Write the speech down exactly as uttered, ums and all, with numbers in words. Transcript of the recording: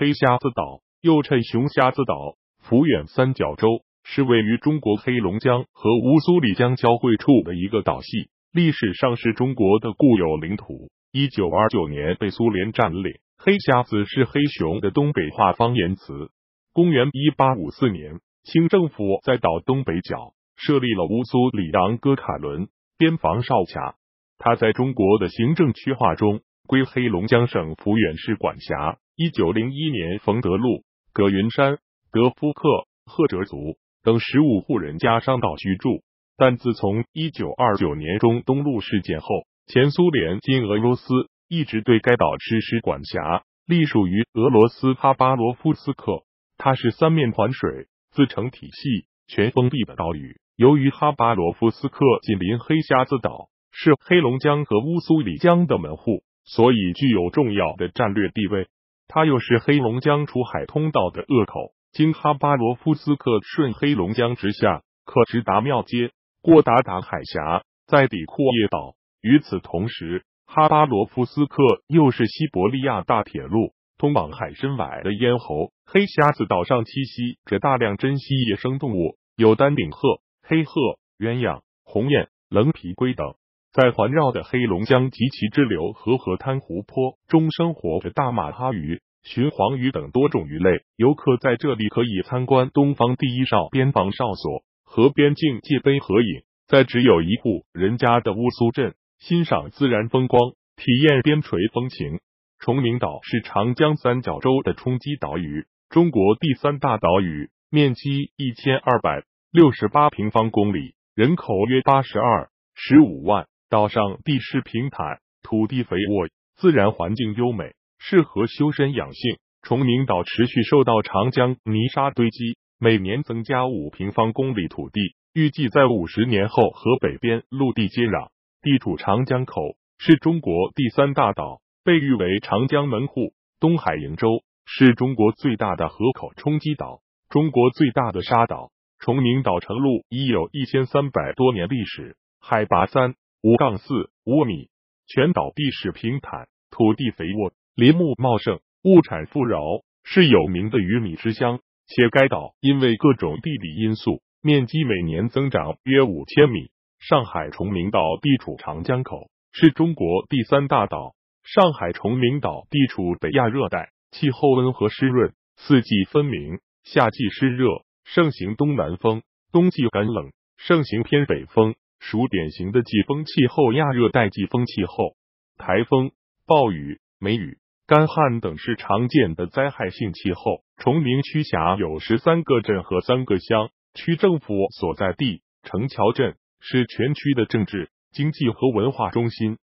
黑瞎子岛，又称熊瞎子岛、抚远三角洲，是位于中国黑龙江和乌苏里江交汇处的一个岛系，历史上是中国的固有领土。一九二九年被苏联占领。黑瞎子是黑熊的东北话方言词。公元一八五四年，清政府在岛东北角设立了乌苏里扬哥卡伦边防哨卡，它在中国的行政区划中归黑龙江省抚远市管辖。一九零一年，冯德路、葛云山、德夫克、赫哲族等十五户人家上岛居住，但自从一九二九年中东路事件后，前苏联今俄罗斯一直对该岛实施管辖，隶属于俄罗斯哈巴罗夫斯克。它是三面环水、自成体系、全封闭的岛屿。由于哈巴罗夫斯克紧邻黑瞎子岛，是黑龙江和乌苏里江的门户，所以具有重要的战略地位。它又是黑龙江出海通道的扼口，经哈巴罗夫斯克顺黑龙江直下，可直达庙街，过达达海峡，再抵阔叶岛。与此同时，哈巴罗夫斯克又是西伯利亚大铁路通往海参崴的咽喉。黑瞎子岛上栖息着大量珍稀野生动物，有丹顶鹤、黑鹤、鸳鸯、鸿雁、棱皮龟等。在环绕的黑龙江及其支流和河滩湖泊中生活着大马哈鱼、鲟黄鱼等多种鱼类。游客在这里可以参观东方第一哨边防哨所和边境界碑合影，在只有一户人家的乌苏镇欣赏自然风光，体验边陲风情。崇明岛是长江三角洲的冲积岛屿，中国第三大岛屿，面积一千二百六十八平方公里，人口约八十二点一五万。岛上地势平坦，土地肥沃，自然环境优美，适合修身养性。崇明岛持续受到长江泥沙堆积，每年增加五平方公里土地，预计在五十年后和北边陆地接壤。地处长江口，是中国第三大岛，被誉为长江门户、东海瀛洲，是中国最大的河口冲积岛，中国最大的沙岛。崇明岛成陆已有一千三百多年历史，海拔三五杠四五米，全岛地势平坦，土地肥沃，林木茂盛，物产富饶，是有名的鱼米之乡。且该岛因为各种地理因素，面积每年增长约五千米。上海崇明岛地处长江口，是中国第三大岛。上海崇明岛地处北亚热带，气候温和湿润，四季分明，夏季湿热，盛行东南风，冬季干冷，盛行偏北风，属典型的季风气候亚热带季风气候。台风、暴雨、梅雨、干旱等是常见的灾害性气候。崇明区辖有十三个镇和三个乡，区政府所在地城桥镇是全区的政治、经济和文化中心。